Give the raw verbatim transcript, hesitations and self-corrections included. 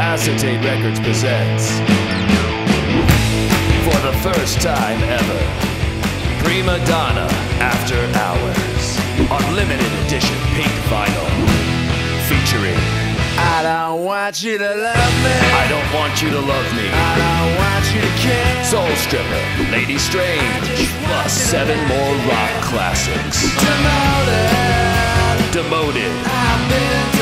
Acetate Records presents, for the first time ever, Prima Donna After Hours on limited edition pink vinyl, featuring I don't want you to love me. I Don't Want You to Love Me, I don't want you to care. Soul Stripper, Lady Strange, plus seven more rock classics. Demoted. Demoted, I've been